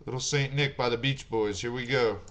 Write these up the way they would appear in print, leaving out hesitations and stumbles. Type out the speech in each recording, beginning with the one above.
Little Saint Nick by the Beach Boys. Here we go.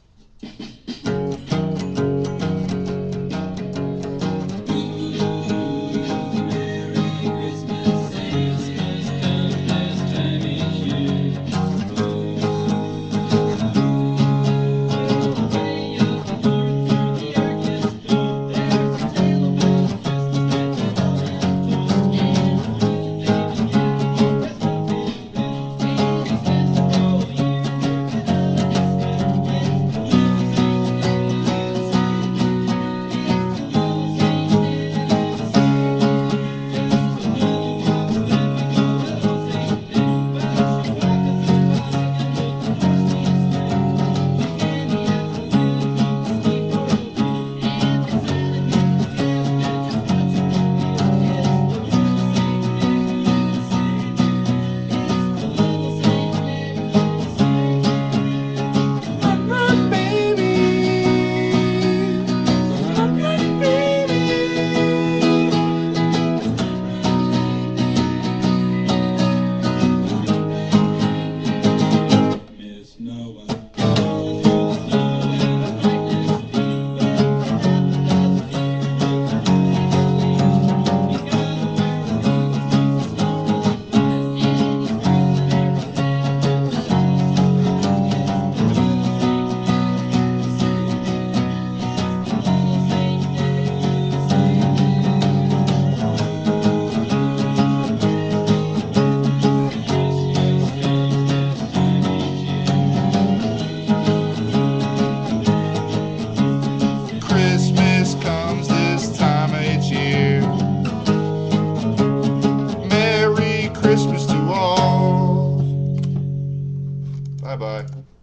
Christmas comes this time of each year. Merry Christmas to all. Bye-bye.